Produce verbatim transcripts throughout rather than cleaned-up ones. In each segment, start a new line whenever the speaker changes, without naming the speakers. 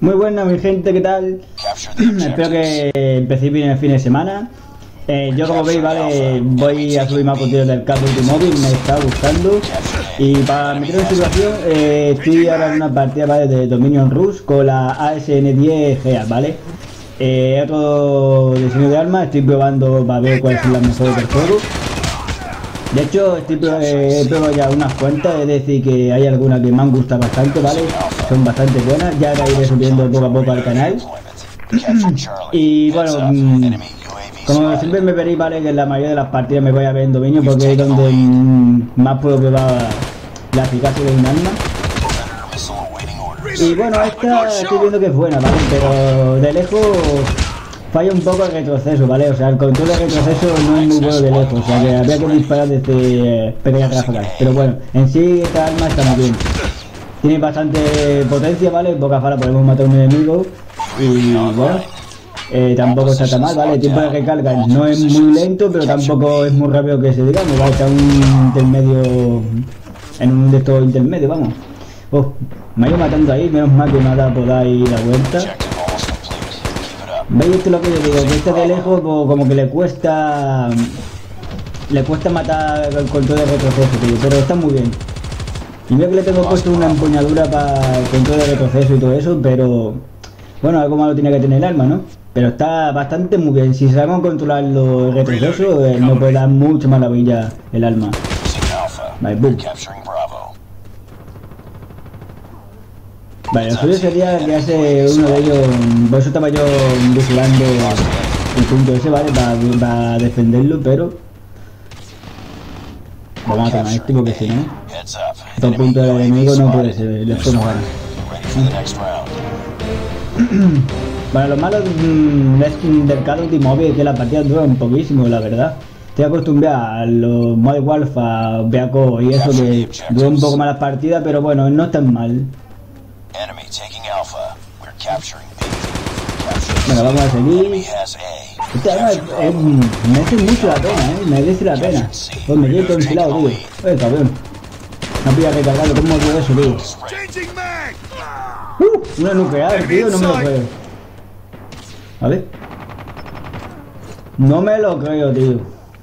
Muy buena mi gente, ¿qué tal? Espero que empecéis bien el fin de semana. Eh, yo como veis, vale, voy a subir más contenido del Call of Duty móvil, me está gustando. Y para meterme en situación, eh, estoy ahora en una partida, ¿vale?, de Dominion Rush con la A S N diez G A, ¿vale? Eh, otro diseño de armas, estoy probando para ver cuáles son las mejores del juego. De hecho, estoy eh, he probado ya unas cuantas, es decir, que hay algunas que me han gustado bastante, ¿vale? Son bastante buenas, ya las iré subiendo poco a poco al canal. Y bueno, mmm, como siempre me veréis, ¿vale?, que en la mayoría de las partidas me voy a ver en dominio porque es donde mmm, más puedo probar la eficacia de un arma. Y bueno, esta estoy viendo que es buena, ¿vale? Pero de lejos falla un poco el retroceso, ¿vale? O sea, el control de retroceso no es muy bueno de lejos, o sea que habría que disparar desde eh, pequeñas ráfagas. Pero bueno, en sí esta arma está muy bien. Tiene bastante potencia, ¿vale? En pocas balas podemos matar a un enemigo. Y bueno, eh, tampoco está tan mal, ¿vale? El tiempo de recarga no es muy lento, pero tampoco es muy rápido que se digamos, ¿vale? Está un intermedio, en un de estos intermedios, vamos. Oh, me ha ido matando ahí, menos mal que me ha dado por ahí la vuelta. ¿Veis? Esto es lo que yo digo, que este de lejos como que le cuesta le cuesta matar el control de retroceso, tío, pero está muy bien. Y veo que le tengo puesto una empuñadura para el control de retroceso y todo eso, pero bueno, algo malo tiene que tener el arma, ¿no? Pero está bastante muy bien. Si sabemos controlar los retrocesos, eh, nos puede dar mucha maravilla el arma. Vale, boom. Vale, lo suyo sería que hace uno de ellos, por eso estaba yo vigilando el punto ese, ¿vale? Para, para defenderlo, pero vamos a matar a este porque si no, estos puntos del enemigo no puede ser, les podemos ganar. Bueno, lo malo del Call of Duty móvil es que la partida dura un poquísimo, la verdad. Estoy acostumbrado a los Modern Warfare, B A C O y eso, que dura un poco más las partidas, pero bueno, no es tan mal. Bueno, vamos a seguir. Esta arma es, es, merece mucho la pena, eh, merece la pena. Pues me quedo enfilado, tío. Eh, cabrón. No voy a recargarlo, ¿cómo puedo eso, tío? Uh, una nuclear, tío, no me lo creo. A ver. No me lo creo, tío.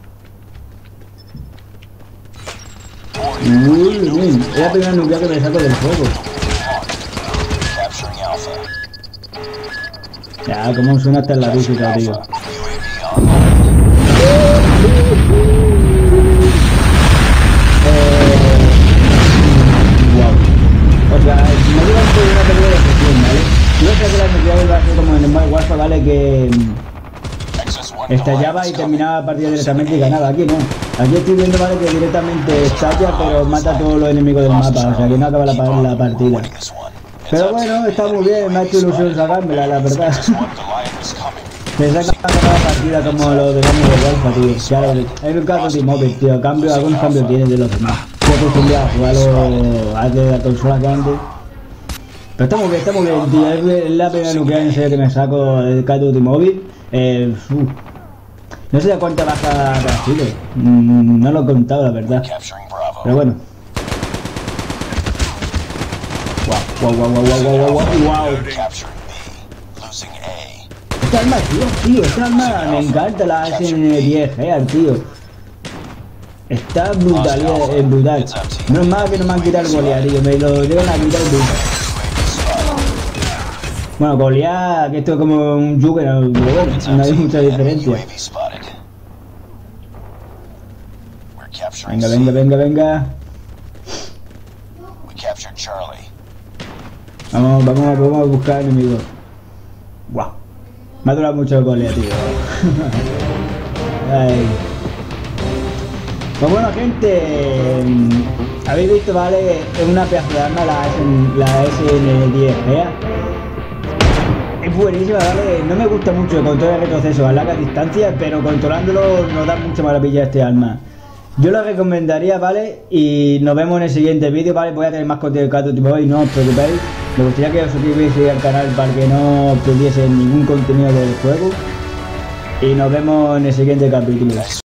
Muy bien, es la primera nuclear que me saco del juego. Ya, como suena hasta en la música, tío. Eh, wow. O sea, no digo que una película de gestión, ¿vale? Yo sé que la nuclear va a ser como en el Modern Warfare, ¿vale? Que estallaba y terminaba la partida directamente y ganaba. Aquí no. Aquí estoy viendo, ¿vale?, que directamente estalla, pero mata a todos los enemigos del mapa. O sea, que no acaba la, la partida. Pero bueno, está muy bien, me ha hecho ilusión sacármela, la verdad. Me sacan la partida como lo de Dani de Golfa, tío. Ya lo hay un caso de móvil, tío. Cambio, algunos cambios tiene de los demás. Estoy acostumbrado a jugarlo a la consola que antes. Pero está muy bien, está muy bien, tío. Es la primera nuclear en serio que me saco el Call of Duty móvil. Eh, uh. No sé de cuánta baja Brasil. Mm, no lo he contado, la verdad. Pero bueno. Wow, wow, wow, wow, wow, wow, wow. Esta arma, tío, tío, esta arma me encanta, la A S N diez G A, tío. Está brutal, es brutal. No es más que no me han quitado el Goliath, tío, me lo llevan a quitar el brutal. Bueno, Goliath, que esto es como un Juggernaut, pero bueno, no hay mucha diferencia. Venga, venga, venga, venga. Vamos, vamos, vamos a buscar enemigos. Guau. Me ha durado mucho el Goliath, tío. Ay. Pues bueno, gente, habéis visto, ¿vale? Es una pedazo de arma la, la S N diez G A. Es buenísima, ¿vale? No me gusta mucho el control de retroceso a larga distancia, pero controlándolo nos da mucha maravilla este arma. Yo lo recomendaría, ¿vale? Y nos vemos en el siguiente vídeo, ¿vale? Voy a tener más contenido de Call of Duty móvil, no os preocupéis. Me gustaría que os suscribieseis al canal para que no perdiese ningún contenido del juego. Y nos vemos en el siguiente capítulo.